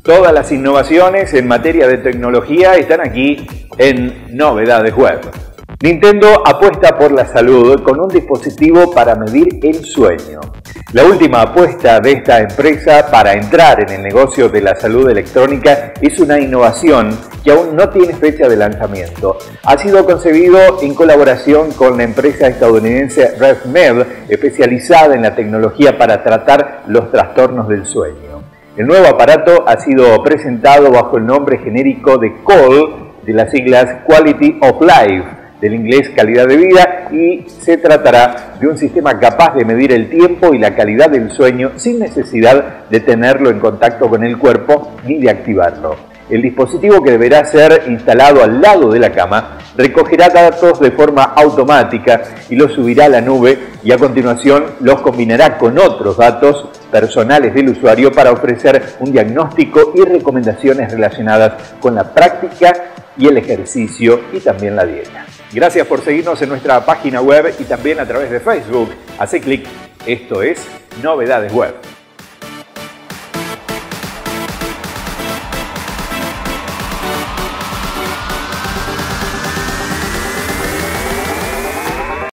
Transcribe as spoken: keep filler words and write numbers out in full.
Todas las innovaciones en materia de tecnología están aquí en Novedades Web. Nintendo apuesta por la salud con un dispositivo para medir el sueño. La última apuesta de esta empresa para entrar en el negocio de la salud electrónica es una innovación que aún no tiene fecha de lanzamiento. Ha sido concebido en colaboración con la empresa estadounidense RevMed, especializada en la tecnología para tratar los trastornos del sueño. El nuevo aparato ha sido presentado bajo el nombre genérico de C O L, de las siglas Quality of Life, del inglés calidad de vida, y se tratará de un sistema capaz de medir el tiempo y la calidad del sueño sin necesidad de tenerlo en contacto con el cuerpo ni de activarlo. El dispositivo, que deberá ser instalado al lado de la cama, recogerá datos de forma automática y los subirá a la nube, y a continuación los combinará con otros datos personales del usuario para ofrecer un diagnóstico y recomendaciones relacionadas con la práctica y el ejercicio y también la dieta. Gracias por seguirnos en nuestra página web y también a través de Facebook. Hacé clic. Esto es Novedades Web.